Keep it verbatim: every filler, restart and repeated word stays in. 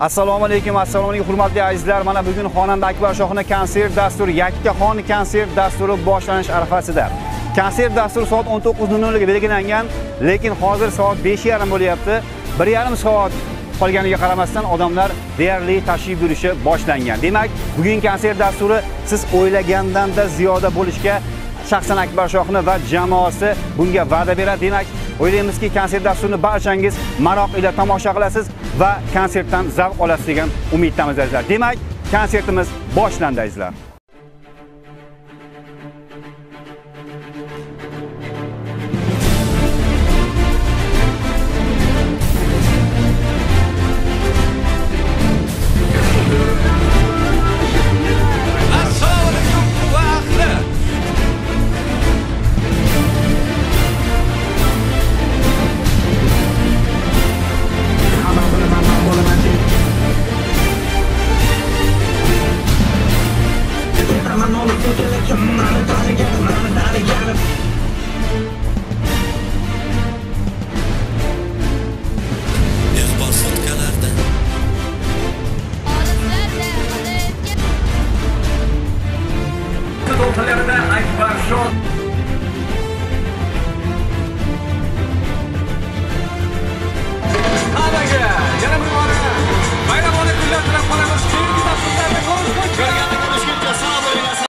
Assalomu alaykum, assalomu alaykum hurmatli azizlar. Mana bugun xonanda Akbar Shohning konsert dasturi, Yakkaxon konsert dasturi boshlanish arafasida. Konsert dasturi soat o'n to'qqiz nol nol ga belgilangan, lekin hozir soat besh yarim bo'lyapti. bir yarim soat qolganiga qaramasdan odamlar deyarli tashrif buyurishi boshlangan. Demak, bugun konsert dasturi siz o'ylagandan-da ziyoda bo'lishga shaxsan Akbar Shohni va jamoasi bunga va'da beradi. Demak, o'ylaymizki, konsert dasturini barchangiz maroq ila tomosha qilasiz va konsertdan zavq olasiz degan umiddamiz azizlar. Demak, konsertimiz boshlandi azizlar.